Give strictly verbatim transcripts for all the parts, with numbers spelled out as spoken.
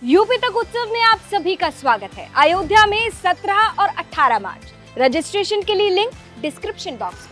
UP तक उत्सव में आप सभी का स्वागत है। अयोध्या में सत्रह और अठारह मार्च। रजिस्ट्रेशन के लिए लिंक डिस्क्रिप्शन बॉक्स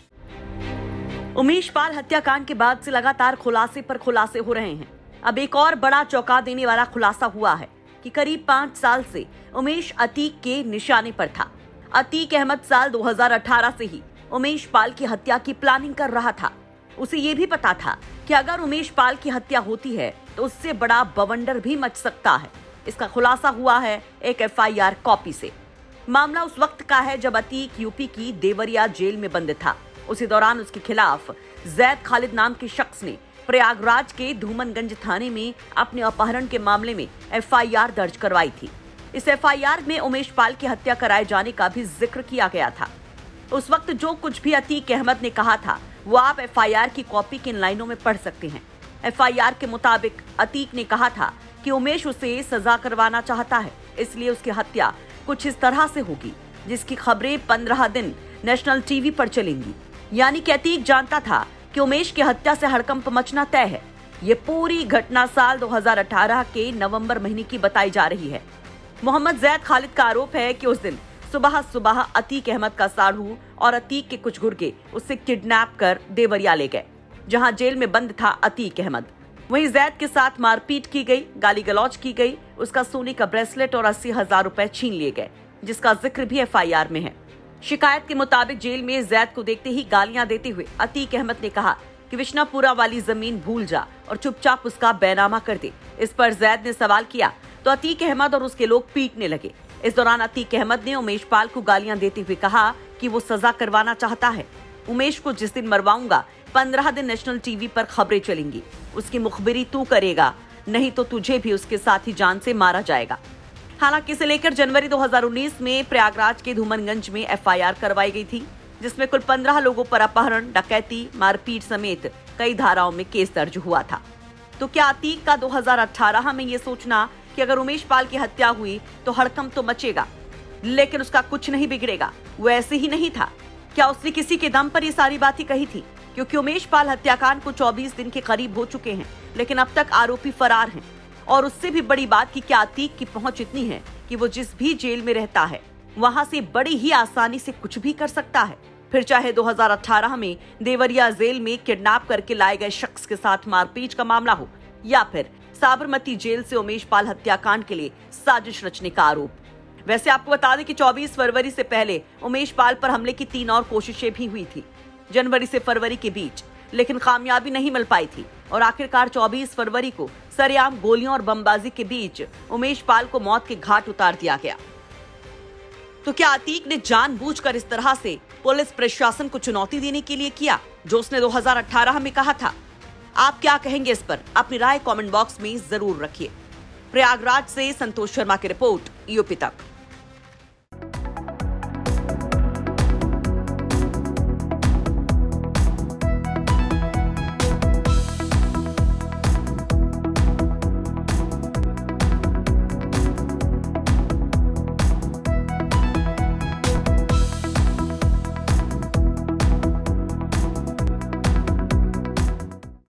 में। उमेश पाल हत्याकांड के बाद से लगातार खुलासे पर खुलासे हो रहे हैं। अब एक और बड़ा चौंका देने वाला खुलासा हुआ है कि करीब पाँच साल से उमेश अतीक के निशाने पर था। अतीक अहमद साल दो हज़ार अठारह से ही उमेश पाल की हत्या की प्लानिंग कर रहा था। उसे ये भी पता था कि अगर उमेश पाल की हत्या होती है तो उससे बड़ा बवंडर भी मच सकता है। इसका खुलासा हुआ है एक एफ आई आर कॉपी से। मामला उस वक्त का है जब अतीक यूपी की देवरिया जेल में बंद था। उसी दौरान उसके खिलाफ जैद खालिद नाम के शख्स ने प्रयागराज के धूमनगंज थाने में अपने अपहरण के मामले में एफ आई आर दर्ज करवाई थी। इस एफ आई आर में उमेश पाल की हत्या कराए जाने का भी जिक्र किया गया था। उस वक्त जो कुछ भी अतीक अहमद ने कहा था वो आप एफ आई आर की कॉपी की इन लाइनों में पढ़ सकते हैं। एफ आई आर के मुताबिक अतीक ने कहा था कि उमेश उसे सजा करवाना चाहता है, इसलिए उसकी हत्या कुछ इस तरह से होगी जिसकी खबरें पंद्रह दिन नेशनल टीवी पर चलेंगी। यानी कि अतीक जानता था कि उमेश की हत्या से हड़कंप मचना तय है। ये पूरी घटना साल दो हज़ार अठारह के नवंबर महीने की बताई जा रही है। मोहम्मद जैद खालिद का आरोप है कि उस दिन सुबह सुबह अतीक अहमद का साढ़ू और अतीक के कुछ गुर्गे उससे किडनैप कर देवरिया ले गए, जहां जेल में बंद था अतीक अहमद। वहीं जैद के साथ मारपीट की गई, गाली गलौज की गई, उसका सोने का ब्रेसलेट और अस्सी हजार रुपए छीन लिए गए, जिसका जिक्र भी एफ आई आर में है। शिकायत के मुताबिक जेल में जैद को देखते ही गालियां देते हुए अतीक अहमद ने कहा कि विश्नापुरा वाली जमीन भूल जा और चुपचाप उसका बैनामा कर दे। इस पर जैद ने सवाल किया तो अतीक अहमद और उसके लोग पीटने लगे। इस दौरान अतीक अहमद ने उमेश पाल को गालियां देते हुए कहा कि वो सजा करवाना चाहता है। उमेश को जिस दिन मरवाऊंगा पंद्रह दिन नेशनल टीवी पर खबरें चलेंगी, उसकी मुखबिरी तू करेगा, नहीं तो तुझे भी उसके साथ ही जान से मारा जाएगा। हालांकि इसे लेकर जनवरी दो हज़ार उन्नीस में प्रयागराज के धूमनगंज में एफ आई आर करवाई गई थी, जिसमें कुल पंद्रह लोगों पर अपहरण, डकैती, मारपीट समेत कई धाराओं में केस दर्ज हुआ था। तो क्या अतीक का दो हज़ार अठारह में ये सोचना कि अगर उमेश पाल की हत्या हुई तो हड़कंप तो मचेगा, लेकिन उसका कुछ नहीं बिगड़ेगा, वो ऐसे ही नहीं था? क्या उसने किसी के दम पर ये सारी बातें कही थी? क्योंकि उमेश पाल हत्याकांड को चौबीस दिन के करीब हो चुके हैं, लेकिन अब तक आरोपी फरार हैं। और उससे भी बड़ी बात कि क्या अतीक की पहुंच इतनी है कि वो जिस भी जेल में रहता है वहां से बड़ी ही आसानी से कुछ भी कर सकता है। फिर चाहे दो हज़ार अठारह में देवरिया जेल में किडनैप करके लाए गए शख्स के साथ मारपीट का मामला हो, या फिर साबरमती जेल से उमेश पाल हत्याकांड के लिए साजिश रचने का आरोप। वैसे आपको बता दें कि चौबीस फरवरी से पहले उमेश पाल पर हमले की तीन और कोशिशें भी हुई थी, जनवरी से फरवरी के बीच, लेकिन कामयाबी नहीं मिल पाई थी और आखिरकार चौबीस फरवरी को सरेआम गोलियों और बमबाजी के बीच उमेश पाल को मौत के घाट उतार दिया गया। तो क्या अतीक ने जानबूझकर इस तरह से पुलिस प्रशासन को चुनौती देने के लिए किया जो उसने दो हज़ार अठारह में कहा था? आप क्या कहेंगे इस पर? अपनी राय कमेंट बॉक्स में जरूर रखिए। प्रयागराज से संतोष शर्मा की रिपोर्ट, यूपी तक।